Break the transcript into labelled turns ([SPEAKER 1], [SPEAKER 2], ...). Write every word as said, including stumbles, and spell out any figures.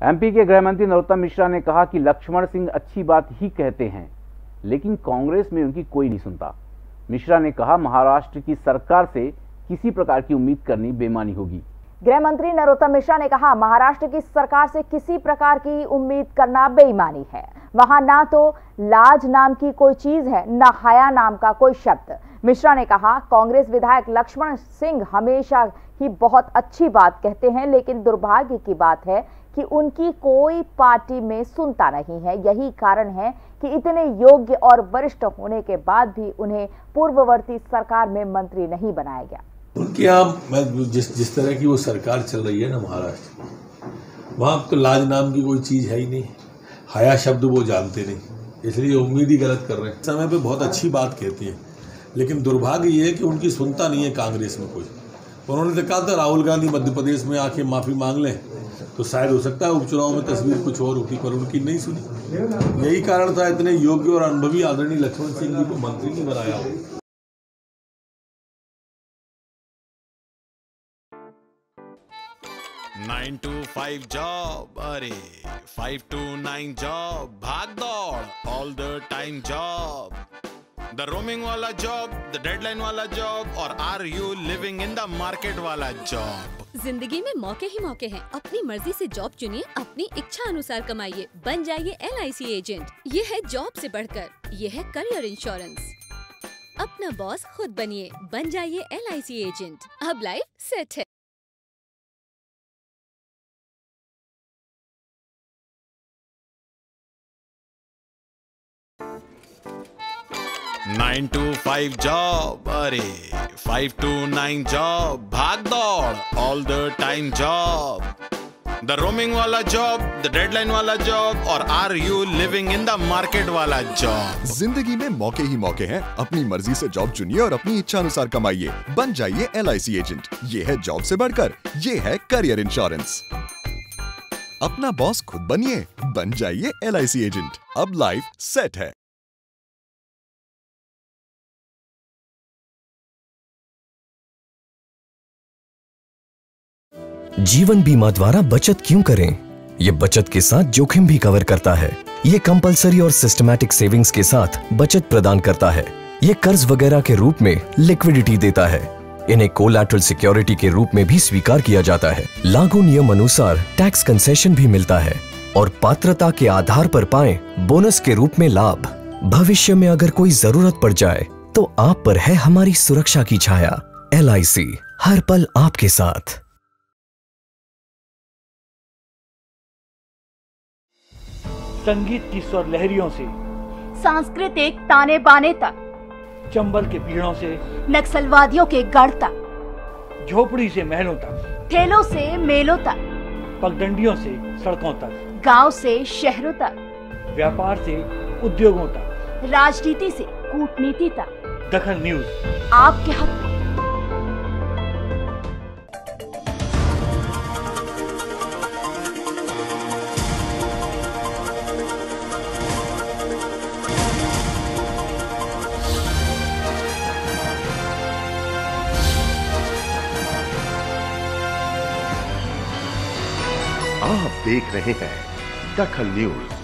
[SPEAKER 1] MP के गृह मंत्री नरोत्तम मिश्रा ने कहा कि लक्ष्मण सिंह अच्छी बात ही कहते हैं, लेकिन कांग्रेस में उनकी कोई नहीं सुनता। मिश्रा ने कहा, महाराष्ट्र की सरकार से किसी प्रकार की उम्मीद करनी बेईमानी होगी।
[SPEAKER 2] गृह मंत्री नरोत्तम मिश्रा ने कहा, महाराष्ट्र की सरकार से किसी प्रकार की उम्मीद करना बेईमानी है। वहां ना तो लाज नाम की कोई चीज है, ना हया नाम का कोई शब्द। मिश्रा ने कहा, कांग्रेस विधायक लक्ष्मण सिंह हमेशा ही बहुत अच्छी बात कहते हैं, लेकिन दुर्भाग्य की बात है कि उनकी कोई पार्टी में सुनता नहीं है। यही कारण है कि इतने योग्य और वरिष्ठ होने के बाद भी उन्हें पूर्ववर्ती सरकार में मंत्री नहीं बनाया गया।
[SPEAKER 3] उनके यहाँ जिस जिस तरह की वो सरकार चल रही है ना महाराष्ट्र में, वहाँ तो लाज नाम की कोई चीज़ है ही नहीं, हया शब्द वो जानते नहीं, इसलिए उम्मीद ही गलत कर रहे हैं। समय पे बहुत अच्छी बात कहती है, लेकिन दुर्भाग्य ये है कि उनकी सुनता नहीं है कांग्रेस में कोई। उन्होंने तो कहा था राहुल गांधी मध्य प्रदेश में आके माफ़ी मांग लें तो शायद हो सकता है उपचुनाव में तस्वीर कुछ और होती, पर उनकी नहीं सुनी। यही कारण था इतने योग्य और अनुभवी आदरणीय लक्ष्मण सिंह जी को मंत्री नहीं बनाया हो।
[SPEAKER 4] नाइन टू फाइव जॉब, अरे फाइव टू नाइन जॉब, भाग दौड़ all the time job, the roaming वाला जॉब, द डेडलाइन वाला जॉब, और are you living in the market वाला जॉब।
[SPEAKER 5] जिंदगी में मौके ही मौके हैं। अपनी मर्जी से जॉब चुनिए, अपनी इच्छा अनुसार कमाइए, बन जाइए एल आई सी एजेंट। ये है जॉब से बढ़कर, ये है करियर इंश्योरेंस। अपना बॉस खुद बनिए, बन जाइए एल आई सी एजेंट। अब लाइफ सेट है।
[SPEAKER 4] नाइन टू फाइव जॉब, अरे फाइव टू नाइन जॉब, भाग दौड़ all the time job, the roaming वाला जॉब, द डेडलाइन वाला जॉब, और are you living in the market वाला जॉब।
[SPEAKER 6] जिंदगी में मौके ही मौके हैं। अपनी मर्जी से जॉब चुनिए और अपनी इच्छा अनुसार कमाइए, बन जाइए एल आई सी एजेंट। ये है जॉब से बढ़कर, ये है करियर इंश्योरेंस। अपना बॉस खुद बनिए, बन जाइए एल आई सी एजेंट। अब लाइफ सेट है।
[SPEAKER 7] जीवन बीमा द्वारा बचत क्यों करें? ये बचत के साथ जोखिम भी कवर करता है। ये कंपलसरी और सिस्टमैटिक सेविंग्स के साथ बचत प्रदान करता है। ये कर्ज वगैरह के रूप में लिक्विडिटी देता है। इन्हें कोलैटरल सिक्योरिटी के रूप में भी स्वीकार किया जाता है। लागू नियम अनुसार टैक्स कंसेशन भी मिलता है और पात्रता के आधार पर पाएं बोनस के रूप में लाभ। भविष्य में अगर कोई जरूरत पड़ जाए तो आप पर है हमारी सुरक्षा की छाया। एल आई सी, हर पल आपके साथ।
[SPEAKER 8] संगीत की स्वर लहरियों से
[SPEAKER 9] सांस्कृतिक ताने बाने तक,
[SPEAKER 8] चंबल के पीड़ों से
[SPEAKER 9] नक्सलवादियों के गढ़ तक,
[SPEAKER 8] झोपड़ी से महलों तक,
[SPEAKER 9] ठेलों से मेलों तक,
[SPEAKER 8] पगडंडियों से सड़कों तक,
[SPEAKER 9] गांव से शहरों तक,
[SPEAKER 8] व्यापार से उद्योगों तक,
[SPEAKER 9] राजनीति से कूटनीति तक,
[SPEAKER 8] दखल न्यूज
[SPEAKER 9] आपके हक में।
[SPEAKER 10] आप देख रहे हैं दखल न्यूज।